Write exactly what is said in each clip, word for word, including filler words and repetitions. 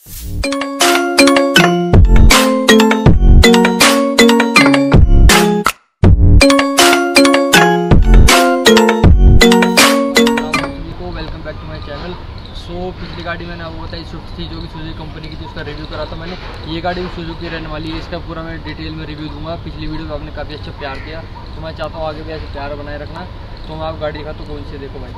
Welcome back to my channel. So पिछली गाड़ी मैंने आपको बताई स्विफ्ट थी जो कि सुजुकी कंपनी की थी, उसका रिव्यू करा था मैंने। ये गाड़ी भी सुजुकी रहने वाली है, इसका पूरा मैं डिटेल में रिव्यू दूंगा। पिछली वीडियो में आपने काफ़ी अच्छा प्यार किया, तो मैं चाहता हूँ आगे भी ऐसे प्यार बनाए रखना। तो मैं आप गाड़ी दिखा तो कौन सी देखो भाई,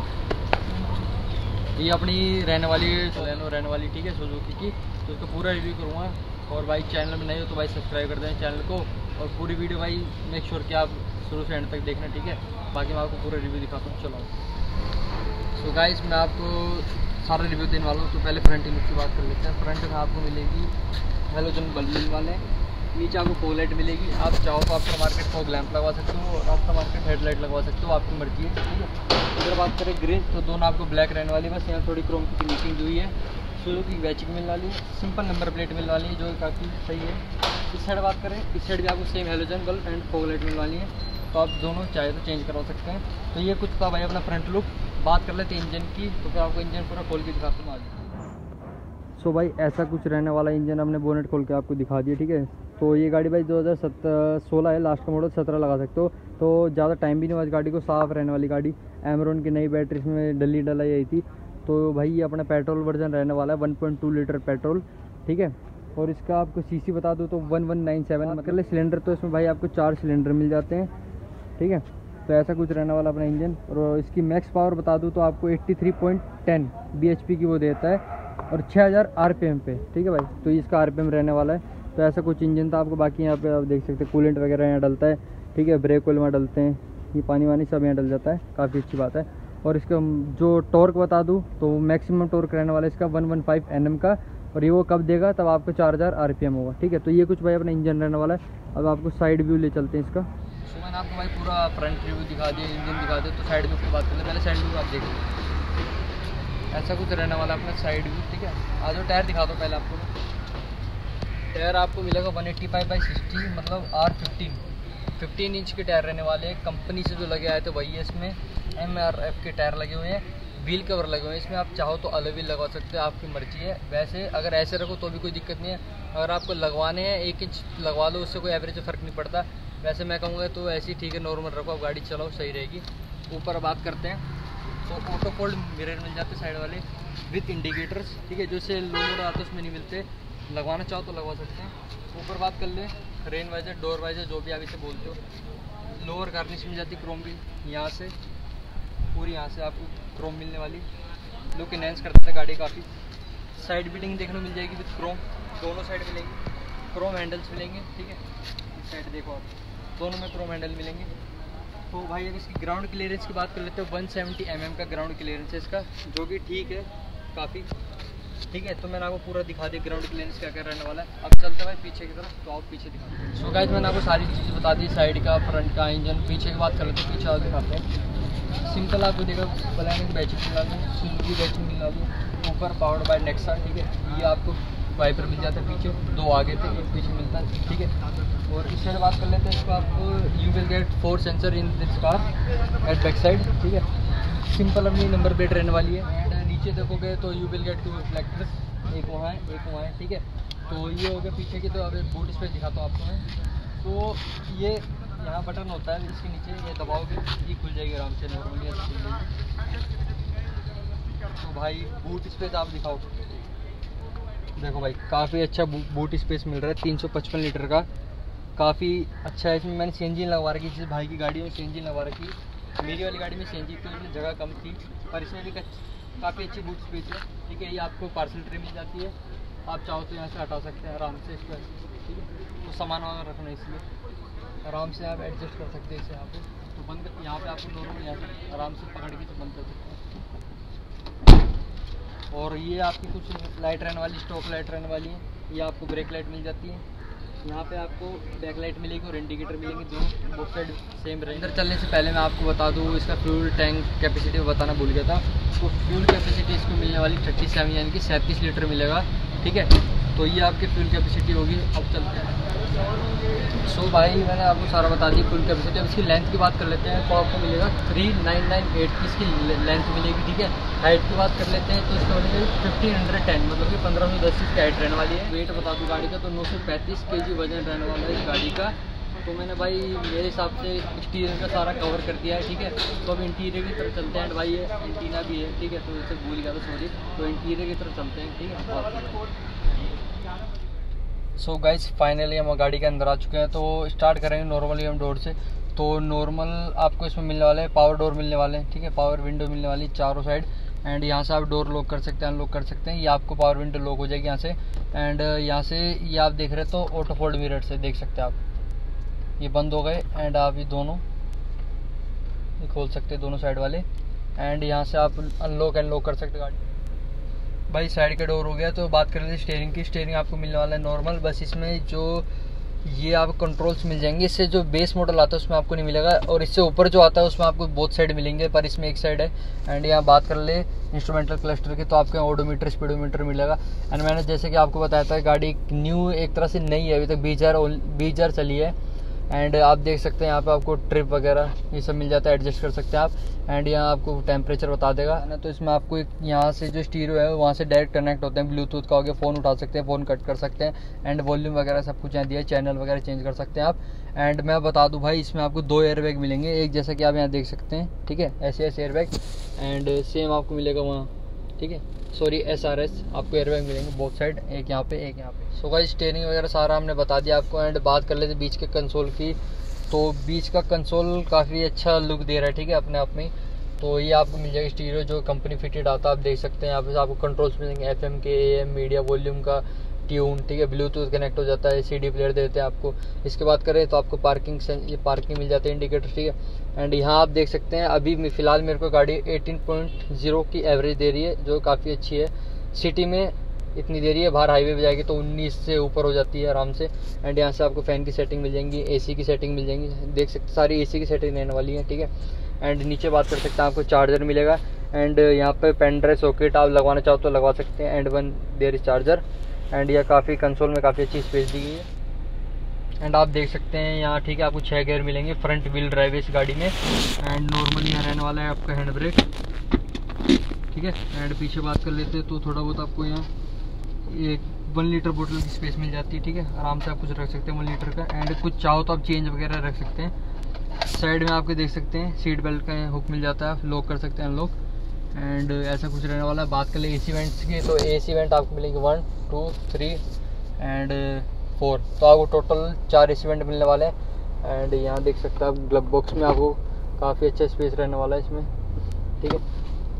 ये अपनी रहने वाली सोलेनो रहने वाली, ठीक है, सुजुकी की। तो उसका पूरा रिव्यू करूँगा। और भाई चैनल में नहीं हो तो भाई सब्सक्राइब कर दें चैनल को, और पूरी वीडियो भाई मेक श्योर कि आप शुरू से एंड तक देखना, ठीक है। बाकी मैं आपको पूरा रिव्यू दिखाता हूँ, चलो। सो गाइस, मैं आपको सारा रिव्यू देने वाला हूँ। तो पहले फ्रंट लुक की बात कर लेते हैं। फ्रंट में आपको मिलेगी हेलोजन बल्ब मिलने वाले, नीचे आपको फॉग लाइट मिलेगी। आप चाहो तो आफ्टर मार्केट फॉग लैंप लगवा सकते हो, और आफ्टर मार्केट हेडलाइट लगवा सकते हो, आपकी मर्जी है, ठीक है। अगर बात करें ग्रिल, तो दोनों आपको ब्लैक रहने वाली, बस यहाँ थोड़ी क्रोम की फिनिशिंग हुई है। सुजुकी की वैचिक मिलने वाली है, सिंपल नंबर प्लेट मिलने वाली है जो काफ़ी सही है। इस साइड बात करें, इस साइड भी आपको same halogen bulb and fog light मिलने वाली है, तो आप दोनों चाहे तो चेंज करवा सकते हैं। तो ये कुछ था भाई अपना फ्रंट लुक। बात कर लेते हैं इंजन की, तो फिर आपको इंजन पूरा खोल के दिखाता हूँ आगे। सो so भाई ऐसा कुछ रहने वाला इंजन हमने बोनेट खोल के आपको दिखा दिया, ठीक है। तो ये गाड़ी भाई दो हज़ार सोलह है, लास्ट का मॉडल, सत्रह लगा सकते हो। तो ज़्यादा टाइम भी नहीं हुआ इस गाड़ी को, साफ़ रहने वाली गाड़ी। एमरॉन की नई बैटरी इसमें डली डलाई आई थी। तो भाई ये अपना पेट्रोल वर्जन रहने वाला है, one point two litre petrol, ठीक है। और इसका आपको सीसी बता दूँ तो वन वन नाइन सेवन, मतलब सिलेंडर तो इसमें भाई आपको चार सिलेंडर मिल जाते हैं, ठीक है। तो ऐसा कुछ रहने वाला अपना इंजन। और इसकी मैक्स पावर बता दूँ तो आपको तिरासी पॉइंट एक ज़ीरो बीएचपी की वो देता है, और छः हज़ार आरपीएम पे, ठीक है भाई। तो इसका आरपीएम रहने वाला है। तो ऐसा कुछ इंजन था आपको। बाकी यहाँ पे आप देख सकते हैं कूलेंट वगैरह यहाँ डलता है, ठीक है। ब्रेक ऑयल में डलते हैं, ये पानी वानी सब यहाँ डल जाता है, काफ़ी अच्छी बात है। और इसका जो टॉर्क बता दूँ तो मैक्सिमम टॉर्क रहने वाला है इसका one one five N M का, और ये वो कब देगा तब आपको चार हज़ार आरपीएम होगा, ठीक है। तो ये कुछ भाई अपना इंजन रहने वाला है। अब आपको साइड व्यू ले चलते हैं इसका। तो मैंने आपको भाई पूरा फ्रंट रिव्यू दिखा दिया, इंजन दिखा दिया। तो साइड व्यू की बात करते हैं, पहले साइड व्यू आप देख लीजिए। ऐसा कुछ रहने वाला अपना साइड व्यू, ठीक है। आज वो टायर दिखा दो पहले आपको। टायर आपको मिलेगा one eighty five by sixty, मतलब आर फिफ्टीन फिफ्टीन इंच के टायर रहने वाले हैं। कंपनी से जो लगे आए थे वही है, इसमें एम आर एफ के टायर लगे हुए हैं, व्हील कवर लगे हुए हैं। इसमें आप चाहो तो अलग व्हील लगवा सकते हो, आपकी मर्जी है। वैसे अगर ऐसे रखो तो भी कोई दिक्कत नहीं है, अगर आपको लगवाने हैं एक इंच लगवा लो, उससे कोई एवरेज फ़र्क नहीं पड़ता। वैसे मैं कहूँगा तो ऐसी ठीक है, नॉर्मल रखो, आप गाड़ी चलाओ, सही रहेगी। ऊपर बात करते हैं तो ऑटो फोल्ड मिरर मिल जाते साइड वाले विथ इंडिकेटर्स, ठीक है। जो से लो मोड आते उसमें नहीं मिलते, लगवाना चाहो तो लगवा सकते हैं। ऊपर बात कर ले, रेन वाइजर, डोर वाइजर, जो भी आप इसे बोलते हो। लोअर गार्निश मिल जाती क्रोम भी, यहाँ से पूरी यहाँ से आपको क्रोम मिलने वाली, लुक इनहेंस करता है गाड़ी काफ़ी। साइड बीटिंग देखने को मिल जाएगी विथ क्रोम, दोनों साइड मिलेंगी। क्रोम हैंडल्स मिलेंगे, ठीक है। इस साइड देखो आप, दोनों में क्रोम हैंडल मिलेंगे। तो भाई अब इसकी ग्राउंड क्लियरेंस की बात कर लेते हो, वन सेवेंटी एम एम का ग्राउंड क्लियरेंस है इसका, जो कि ठीक है काफ़ी, ठीक है। तो मैंने आपको पूरा दिखा दिया ग्राउंड क्लियरेंस क्या क्या रहने वाला है। अब चलते भाई पीछे की तरफ, तो आप पीछे दिखा। सो गाइस, मैंने आपको सारी चीज़ें बता दी, साइड का, फ्रंट का, इंजन। पीछे की बात कर लेते हैं, पीछे आप दिखाते हैं। सिंपल आपको देखो प्लान की बैचिंग मिला दी, सुजुकी बैचिंग मिला दी। ऊपर पावर्ड बाय नेक्सा, ठीक है। ये आपको वाइपर मिल जाता है पीछे, दो आगे थे, एक पीछे मिलता है, ठीक है। और इस साइड बात कर लेते हैं, इसको आपको you will get four sensor in this car at back side, ठीक है। सिंपल अपनी नंबर प्लेट रहने वाली है। एंड नीचे देखोगे तो you will get two reflectors, एक वहाँ है, एक वहाँ है, ठीक है। तो ये हो गया पीछे की। तो अब बूट स्पेस दिखाता हूँ आपको मैं। तो ये यहाँ बटन होता है, इसके नीचे ये दबाओगे, ये खुल जाएगी आराम से, नॉर्मली ऐसे खुल जाएगी। तो भाई बूट स्पेस आप दिखाओ, देखो भाई काफ़ी अच्छा बूट स्पेस मिल रहा है, तीन सौ पचपन लीटर का, काफ़ी अच्छा है। इसमें मैंने सीएनजी लगवा रखी, जिस भाई की गाड़ी में सीएनजी लगवा रखी। मेरी वाली गाड़ी में सीएनजी की जगह कम थी, पर इसमें भी काफ़ी अच्छी बूट स्पेस है, ठीक है। ये आपको पार्सल ट्रे मिल जाती है, आप चाहो तो यहाँ से हटा सकते हैं आराम से इसको, ठीक है। तो सामान वामान रखना, इसलिए आराम से आप एडजस्ट कर सकते हैं इसे यहाँ पे। तो बंद यहाँ पे आपको नॉर्मल यहाँ से आराम से पकड़ के तो बंद कर सकते हैं। और ये आपकी कुछ लाइट रहने वाली, स्टॉक लाइट रहने वाली है। ये आपको ब्रेक लाइट मिल जाती है, यहाँ पे आपको बैक लाइट मिलेगी और इंडिकेटर मिलेंगे, दोनों बोथ साइड सेम रहेंगे। अंदर चलने से पहले मैं आपको बता दूँ इसका फ्यूल टैंक कैपेसिटी बताना भूल गया था। तो फ्यूल कैपेसिटी इसको मिलने वाली थर्टी सेवन यानी कि सैंतीस लीटर मिलेगा, ठीक है। तो ये आपकी फ्यूल कैपेसिटी होगी। अब चलते हैं। सो so भाई मैंने आपको सारा बता दी फ्यूल कैपेसिटी। अब इसकी लेंथ की बात कर लेते हैं तो आपको मिलेगा थ्री नाइन नाइन एट की इसकी लेंथ मिलेगी, ठीक है। हाइट की बात कर लेते हैं तो इसका मिलेगी फिफ्टीन हंड्रेड टेन, मतलब कि पंद्रह सौ दस इसकी हाइट रहने वाली है। वेट बता दूँ गाड़ी का तो नौ सौ पैंतीस के जी वजन रहने वाला है इस गाड़ी का। तो मैंने भाई मेरे हिसाब से एक्सटीरियर का सारा कवर कर दिया है, ठीक है। तो अब इंटीरियर की तरफ चलते हैं। एंड भाई ये एंटीना भी है, ठीक है, तो इसे भूल गया था, सॉरी। तो इंटीरियर की तरफ चलते हैं, ठीक है। सो गाइस फाइनली हम गाड़ी के अंदर आ चुके हैं। तो स्टार्ट करेंगे नॉर्मली हम डोर से। तो नॉर्मल आपको इसमें मिलने वाले हैं पावर डोर मिलने वाले हैं, ठीक है। पावर विंडो मिलने वाली चारों साइड। एंड यहाँ से आप डोर लॉक कर सकते हैं, अनलॉक कर सकते हैं। ये आपको पावर विंडो लॉक हो जाएगी यहाँ से। एंड यहाँ से ये आप देख रहे हैं तो ऑटो फोल्ड मिरर से देख सकते हैं आप, ये बंद हो गए। एंड आप ये दोनों ये खोल सकते हैं दोनों साइड वाले। एंड यहाँ से आप अनलॉक एंड लॉक कर सकते हैं गाड़ी। भाई साइड का डोर हो गया। तो बात कर लेते हैं स्टीयरिंग की। स्टीयरिंग आपको मिलने वाला है नॉर्मल, बस इसमें जो ये आपको कंट्रोल्स मिल जाएंगे। इससे जो बेस मॉडल आता है उसमें आपको नहीं मिलेगा, और इससे ऊपर जो आता है उसमें आपको बोथ साइड मिलेंगे, पर इसमें एक साइड है। एंड यहाँ बात कर ले इंस्ट्रूमेंटल क्लस्टर की तो आपको ओडोमीटर स्पीडोमीटर मिलेगा। एंड मैंने जैसे कि आपको बताया था गाड़ी न्यू एक तरह से नई है, अभी तक बीस हज़ार बीस हज़ार चली है। एंड आप देख सकते हैं यहाँ पे आपको ट्रिप वगैरह ये सब मिल जाता है, एडजस्ट कर सकते हैं आप। एंड यहाँ आपको टेम्परेचर बता देगा ना। तो इसमें आपको एक यहाँ से जो स्टीरियो है वहाँ से डायरेक्ट कनेक्ट होते हैं, ब्लूटूथ का हो गया, फ़ोन उठा सकते हैं, फ़ोन कट कर सकते हैं। एंड वॉल्यूम वगैरह सब कुछ यहाँ दिया है, चैनल वगैरह चेंज कर सकते हैं आप। एंड मैं बता दूँ भाई इसमें आपको दो एयरबैग मिलेंगे, एक जैसा कि आप यहाँ देख सकते हैं, ठीक है, ऐसे ऐसे एयरबैग। एंड सेम आपको मिलेगा वहाँ, ठीक है, सॉरी एस आर एस आपको एयरबैग मिलेंगे बोथ साइड, एक यहाँ पे एक यहाँ पे। सो गाइस स्टीयरिंग वगैरह सारा हमने बता दिया आपको। एंड बात कर लेते बीच के कंसोल की। तो बीच का कंसोल काफ़ी अच्छा लुक दे रहा है, ठीक है, अपने आप में। तो ये आपको मिल जाएगा स्टीरियो जो कंपनी फिटेड आता है, आप देख सकते हैं। यहाँ पे आपको कंट्रोल्स मिलेंगे, एफ एम के, ए एम, मीडिया, वॉल्यूम का, ट्यून, ठीक है, ब्लूटूथ कनेक्ट हो जाता है, सी डी प्लेयर देते हैं आपको। इसके बात करें तो आपको पार्किंग ये पार्किंग मिल जाते हैं, इंडिकेटर, ठीक है। एंड यहाँ आप देख सकते हैं अभी फ़िलहाल मेरे को गाड़ी एटीन पॉइंट ज़ीरो की एवरेज दे रही है, जो काफ़ी अच्छी है। सिटी में इतनी देरी है, बाहर हाईवे पे जाएगी तो उन्नीस से ऊपर हो जाती है आराम से। एंड यहाँ से आपको फ़ैन की सेटिंग मिल जाएंगी, एसी की सेटिंग मिल जाएंगी, देख सकते सारी एसी की सेटिंग रहने वाली है, ठीक है। एंड नीचे बात कर सकते हैं आपको चार्जर मिलेगा। एंड यहाँ पे पेन ड्राइव सॉकेट आप लगवाना चाहो तो लगवा सकते हैं। And one there is charger. And यह काफ़ी कंसोल में काफ़ी अच्छी स्पेस दी गई है। एंड आप देख सकते हैं यहाँ, ठीक है, आपको छः गियर मिलेंगे, फ्रंट व्हील ड्राइव है इस गाड़ी में। एंड नॉर्मली यहाँ रहने वाला है आपका हैंड ब्रेक, ठीक है। एंड पीछे बात कर लेते हैं तो थोड़ा बहुत आपको यहाँ एक वन लीटर बोतल की स्पेस मिल जाती है, ठीक है, आराम से आप कुछ रख सकते हैं वन लीटर का। एंड कुछ चाहो तो आप चेंज वगैरह रख सकते हैं। साइड में आपके देख सकते हैं सीट बेल्ट का हुक मिल जाता है, आप लॉक कर सकते हैं अनलॉक। एंड ऐसा कुछ रहने वाला है। बात कर ले एसी वेंट्स की तो एसी वेंट आपको मिलेंगे one two three and four, तो आपको टोटल चार एसी वेंट मिलने वाले हैं। एंड यहाँ देख सकते हैं आप ग्लव बॉक्स में आपको काफ़ी अच्छा स्पेस रहने वाला है इसमें, ठीक है।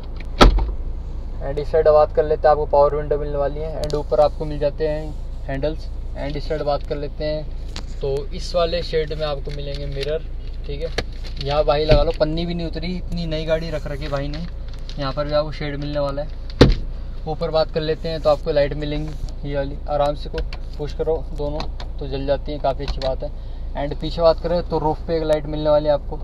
एंड इस साइड बात कर लेते हैं आपको पावर विंडो मिलने वाली है। एंड ऊपर आपको मिल जाते हैं हैंडल्स। एंड इस साइड बात कर लेते हैं तो इस वाले शेड में आपको मिलेंगे मिरर, ठीक है। यहाँ भाई लगा लो, पन्नी भी नहीं उतरी, इतनी नई गाड़ी रख रखी भाई ने। यहाँ पर भी आपको शेड मिलने वाला है। ऊपर बात कर लेते हैं तो आपको लाइट मिलेंगी, ये वाली आराम से को पुश करो दोनों तो जल जाती है, काफ़ी अच्छी बात है। एंड पीछे बात करें तो रूफ पे एक लाइट मिलने वाली है आपको।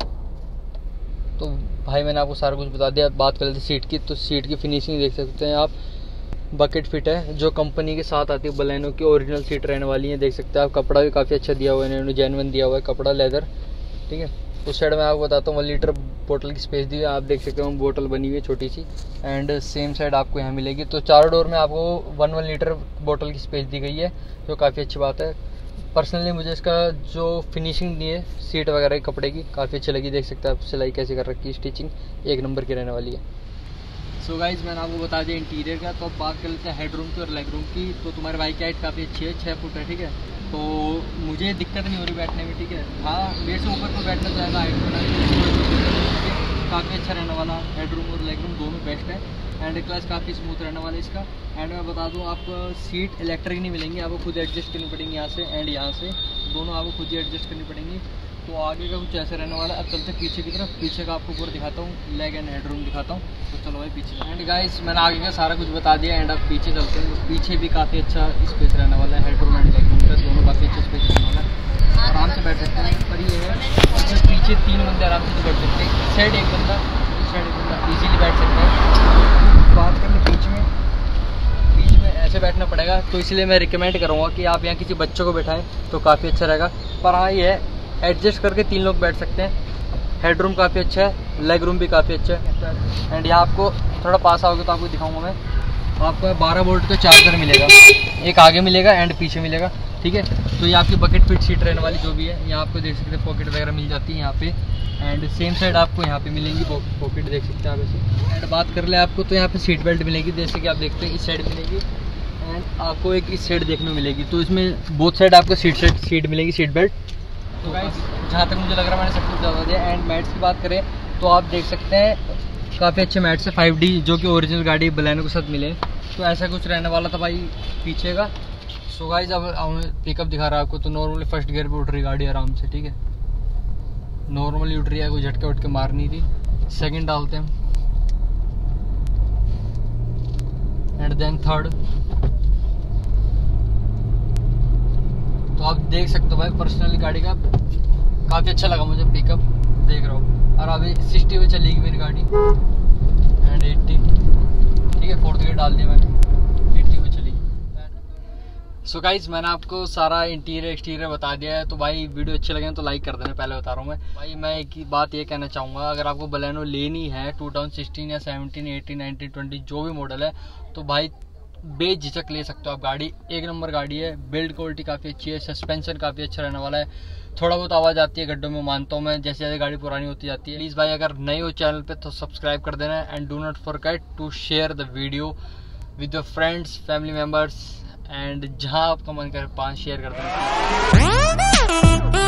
तो भाई मैंने आपको सारा कुछ बता दिया। बात कर लेते सीट की तो सीट की फिनिशिंग देख सकते हैं आप, बकेट फिट है जो कंपनी के साथ आती है, बलेनो की ओरिजिनल सीट रहने वाली है, देख सकते हैं आप। कपड़ा भी काफ़ी अच्छा दिया हुआ है इन्होंने, जेन्युइन दिया हुआ है कपड़ा, लेदर, ठीक है। उस साइड में आपको बताता हूँ वन लीटर बोतल की स्पेस दी है, आप देख सकते हो बोतल बनी हुई है छोटी सी। एंड सेम साइड आपको यहाँ मिलेगी। तो चारों डोर में आपको वन वन लीटर बोतल की स्पेस दी गई है, जो काफ़ी अच्छी बात है। पर्सनली मुझे इसका जो फिनिशिंग दी है सीट वगैरह की कपड़े की काफ़ी अच्छी लगी, देख सकते हैं आप सिलाई कैसे कर रखी है, स्टिचिंग एक नंबर की रहने वाली है। सो so गाइज मैंने आपको बता दिया इंटीरियर का। तो अब बात कर लेते हैं हेड रूम की और लेग रूम की। तो तुम्हारे बाइक की हाइट काफ़ी अच्छी है, छः फुट है, ठीक है। तो मुझे दिक्कत नहीं हो रही बैठने में, ठीक है। हाँ मेरे से ऊपर को बैठना चाहेगा हाइट बनाने, काफ़ी अच्छा रहने वाला। हेड रूम और लेग रूम दोनों बेस्ट है। एंड क्लास काफ़ी स्मूथ रहने वाला है इसका। एंड मैं बता दूं आपको सीट इलेक्ट्रिक नहीं मिलेंगी, आपको खुद एडजस्ट करनी पड़ेंगी यहाँ से एंड यहाँ से, दोनों आपको खुद ही एडजस्ट करनी पड़ेंगी। तो आगे का कुछ ऐसे रहने वाला है। अब चलते पीछे की तरफ, पीछे का आपको पूरा दिखाता हूँ, लेग एंड हेड रूम दिखाता हूँ। तो चलो भाई पीछे। एंड गाइस मैंने आगे का सारा कुछ बता दिया। एंड अब पीछे चलते हैं। पीछे भी काफ़ी अच्छा स्पेस रहने वाला है, head room and leg room का दोनों काफ़ी अच्छा स्पेस रहने वाला है, आराम से बैठ सकते हैं। पर ये है जब पीछे तीन बंदे आराम से बैठ सकते हैं, इस साइड एक बंदा, इस साइड एक बंदा ईजीली बैठ सकते हैं। बात करें बीच में, बीच में ऐसे बैठना पड़ेगा, तो इसलिए मैं रिकमेंड करूँगा कि आप यहाँ किसी बच्चों को बैठाएं तो काफ़ी अच्छा रहेगा। पर हाँ ये है एडजस्ट करके तीन लोग बैठ सकते हैं। हेड रूम काफ़ी अच्छा है, लेग रूम भी काफ़ी अच्छा है। एंड यहाँ आपको थोड़ा पास आओगे तो आपको दिखाऊंगा मैं, आपको बारह वोल्ट का चार्जर मिलेगा, एक आगे मिलेगा एंड पीछे मिलेगा, ठीक है। तो ये आपकी बकेट फिट सीट रहने वाली जो भी है, यहाँ आपको देख सकते हैं पॉकेट वगैरह मिल जाती है यहाँ पे। एंड सेम साइड आपको यहाँ पे मिलेंगी पॉकेट, देख सकते हैं आप ऐसे। एंड बात कर ले आपको तो यहाँ पे सीट बेल्ट मिलेगी, जैसे कि आप देखते हैं इस साइड मिलेगी एंड आपको एक इस साइड देखने मिलेगी। तो इसमें बोथ साइड आपको सीट सेट सीट मिलेगी, सीट बेल्ट। तो गाइस जहाँ तक मुझे लग रहा है मैंने सब कुछ बता दिया। एंड मैट्स की बात करें तो आप देख सकते हैं काफ़ी अच्छे मैट्स है फाइव डी, जो कि ओरिजिनल गाड़ी बलेनो के साथ मिले। तो ऐसा कुछ रहने वाला था भाई पीछे का। सो गाइस अब पिकअप दिखा रहा है आपको, तो नॉर्मली फर्स्ट गियर पे उठ रही गाड़ी आराम से, ठीक है, नॉर्मली उठ रही है, कोई झटके उठ के मारनी थी। सेकंड डालते हैं एंड देन थर्ड। तो आप देख सकते हो भाई पर्सनली गाड़ी का काफ़ी अच्छा लगा मुझे पिकअप, देख रहा हूँ। और अभी सिक्सटी पे चलेगी मेरी गाड़ी एंड एट्टी, ठीक है, फोर्थ गियर डाल दिया मैंने, एट्टी पे चलेगी। सो गाइज मैंने आपको सारा इंटीरियर एक्सटीरियर बता दिया है। तो भाई वीडियो अच्छे लगे तो लाइक कर देना, पहले बता रहा हूँ मैं। भाई मैं एक ही बात ये कहना चाहूँगा, अगर आपको बलेनो लेनी है टू थाउजेंड सिक्सटीन या सेवनटीन, एटीन, नाइनटीन, ट्वेंटी जो भी मॉडल है, तो भाई बेझिझक ले सकते हो आप। गाड़ी एक नंबर गाड़ी है, बिल्ड क्वालिटी काफ़ी अच्छी है, सस्पेंशन काफ़ी अच्छा रहने वाला है। थोड़ा बहुत आवाज़ आती है गड्ढों में, मानता हूँ मैं, जैसे जैसे गाड़ी पुरानी होती जाती है। प्लीज़ भाई अगर नए हो चैनल पे तो सब्सक्राइब कर देना and do not forget to share the video with your friends, family members and जहाँ आपका मन करे पाँच शेयर कर देना।